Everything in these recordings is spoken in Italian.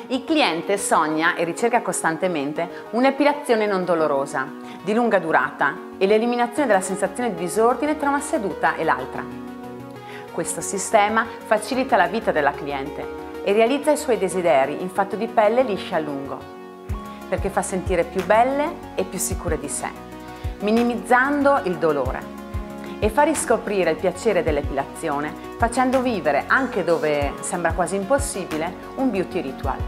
Il cliente sogna e ricerca costantemente un'epilazione non dolorosa, di lunga durata e l'eliminazione della sensazione di disordine tra una seduta e l'altra. Questo sistema facilita la vita della cliente e realizza i suoi desideri in fatto di pelle liscia a lungo, perché fa sentire più belle e più sicure di sé, minimizzando il dolore, e fa riscoprire il piacere dell'epilazione, facendo vivere, anche dove sembra quasi impossibile, un beauty ritual.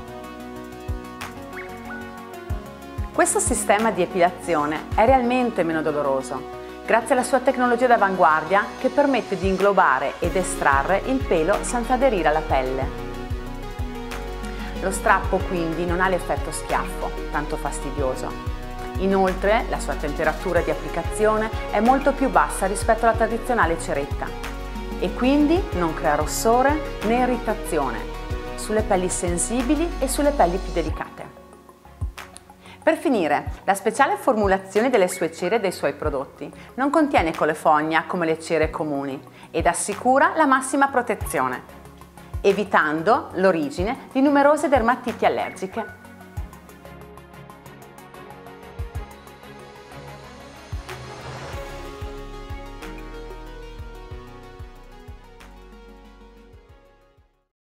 Questo sistema di epilazione è realmente meno doloroso, grazie alla sua tecnologia d'avanguardia che permette di inglobare ed estrarre il pelo senza aderire alla pelle. Lo strappo quindi non ha l'effetto schiaffo, tanto fastidioso. Inoltre, la sua temperatura di applicazione è molto più bassa rispetto alla tradizionale ceretta e quindi non crea rossore né irritazione sulle pelli sensibili e sulle pelli più delicate. Per finire, la speciale formulazione delle sue cere e dei suoi prodotti non contiene coliformia come le cere comuni ed assicura la massima protezione, evitando l'origine di numerose dermatiti allergiche.